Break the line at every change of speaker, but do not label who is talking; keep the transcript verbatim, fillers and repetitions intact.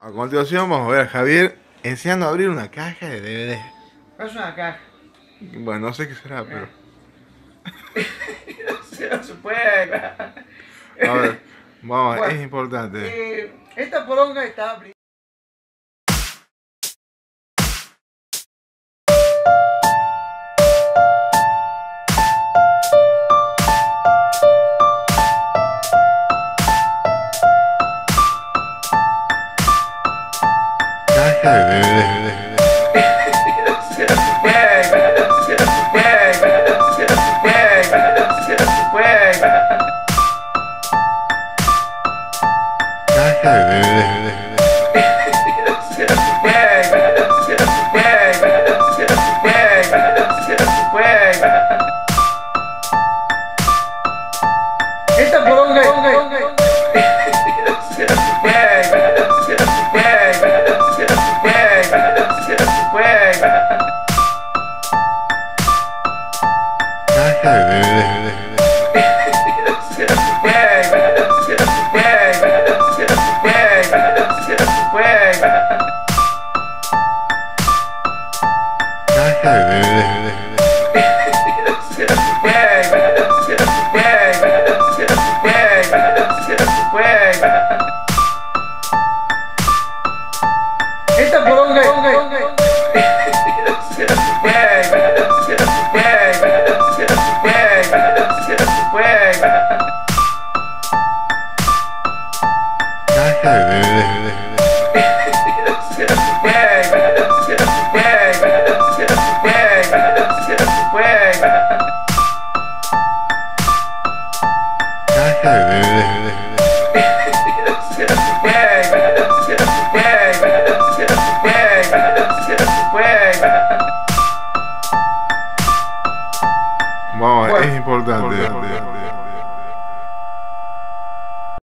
A continuación vamos a ver a Javier enseñando a abrir una caja de D V D.
Es una caja.
Bueno, no sé qué será, pero...
no, se, no se puede.
A ver, vamos,
Bueno,
es importante.
Eh, esta poronga está abierta.
Caja de D V D. Caja de D V D.
Esta poronga
Caja de D V D. Caja de D V D.
Esta poronga
Caja de D V D. Caja de D V D. Vamos,
Bueno,
es importante.